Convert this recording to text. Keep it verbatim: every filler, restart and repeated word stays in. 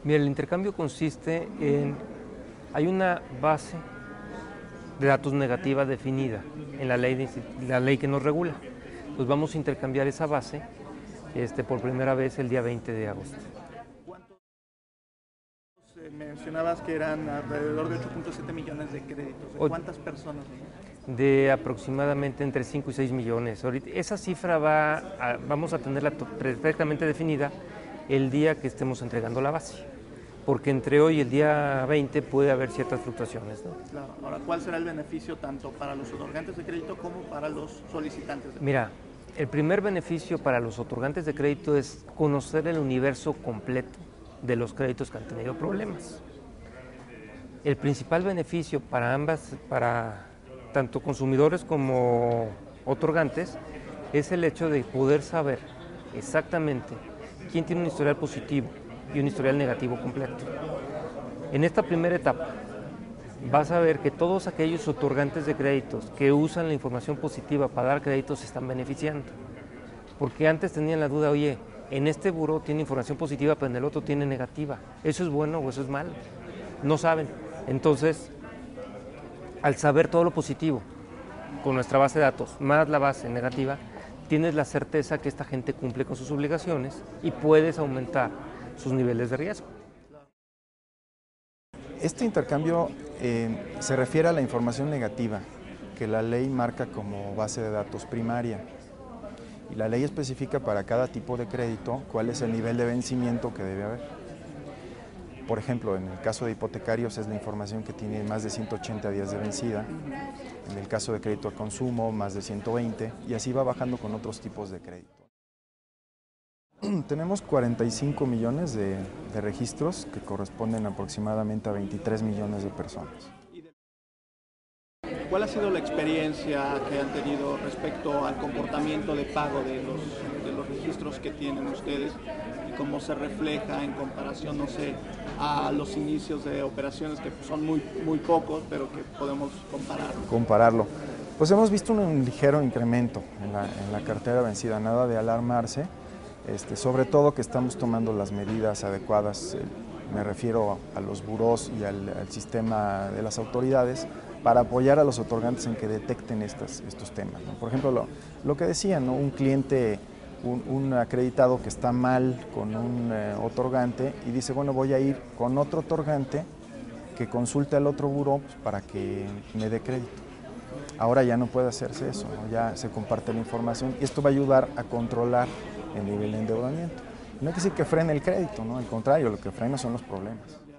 Mira, el intercambio consiste en, hay una base de datos negativa definida en la ley, de, la ley que nos regula. Pues vamos a intercambiar esa base este, por primera vez el día veinte de agosto. Mencionabas que eran alrededor de ocho punto siete millones de créditos. ¿De cuántas personas? De aproximadamente entre cinco y seis millones. Ahorita, esa cifra va a, vamos a tenerla perfectamente definida el día que estemos entregando la base, porque entre hoy y el día veinte puede haber ciertas fluctuaciones, ¿no? Claro. Ahora, ¿cuál será el beneficio tanto para los otorgantes de crédito como para los solicitantes de crédito? Mira, el primer beneficio para los otorgantes de crédito es conocer el universo completo de los créditos que han tenido problemas. El principal beneficio para ambas, para tanto consumidores como otorgantes, es el hecho de poder saber exactamente quién tiene un historial positivo y un historial negativo completo. En esta primera etapa vas a ver que todos aquellos otorgantes de créditos que usan la información positiva para dar créditos se están beneficiando. Porque antes tenían la duda, oye, en este buró tiene información positiva, pero en el otro tiene negativa. ¿Eso es bueno o eso es malo? No saben. Entonces, al saber todo lo positivo con nuestra base de datos, más la base negativa, tienes la certeza que esta gente cumple con sus obligaciones y puedes aumentar sus niveles de riesgo. Este intercambio eh, se refiere a la información negativa que la ley marca como base de datos primaria. Y la ley especifica para cada tipo de crédito cuál es el nivel de vencimiento que debe haber. Por ejemplo, en el caso de hipotecarios es la información que tiene más de ciento ochenta días de vencida, en el caso de crédito al consumo más de ciento veinte, y así va bajando con otros tipos de crédito. Tenemos cuarenta y cinco millones de, de registros que corresponden aproximadamente a veintitrés millones de personas. ¿Cuál ha sido la experiencia que han tenido respecto al comportamiento de pago de los, de los registros que tienen ustedes y cómo se refleja en comparación, no sé, a los inicios de operaciones que son muy, muy pocos, pero que podemos comparar? Compararlo. Pues hemos visto un, un ligero incremento en la, en la cartera vencida, nada de alarmarse, este, sobre todo que estamos tomando las medidas adecuadas, eh, me refiero a los burós y al, al sistema de las autoridades, para apoyar a los otorgantes en que detecten estas, estos temas, ¿no? Por ejemplo, lo, lo que decían, ¿no? Un cliente, un, un acreditado que está mal con un eh, otorgante y dice, bueno, voy a ir con otro otorgante que consulte al otro buró pues, para que me dé crédito. Ahora ya no puede hacerse eso, ¿no? Ya se comparte la información y esto va a ayudar a controlar el nivel de endeudamiento. No quiere decir que frene el crédito, ¿no? Al contrario, lo que frena son los problemas.